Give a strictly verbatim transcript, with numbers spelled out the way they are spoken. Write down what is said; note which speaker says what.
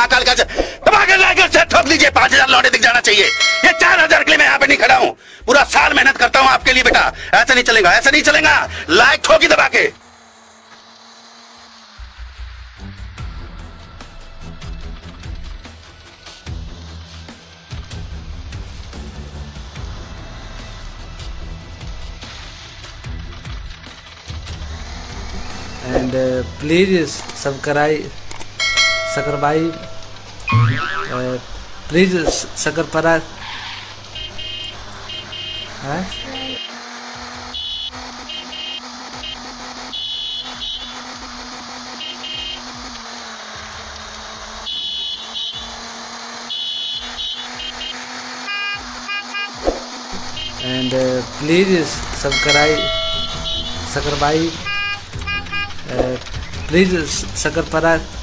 Speaker 1: महाकाल का दबा के लाकर से ठोक लीजिए। पांच हजार लौटे दिख जाना चाहिए। ये चार हजार के लिए मैं यहाँ पे नहीं खड़ा हूँ। पूरा साल मेहनत करता हूँ आपके लिए बेटा। ऐसा नहीं चलेगा, ऐसा नहीं चलेगा। लाइक ठोकी दबा के।
Speaker 2: and uh, please subscribe subscribe uh, please subscribe huh? and uh, please subscribe subscribe Uh, please subscribe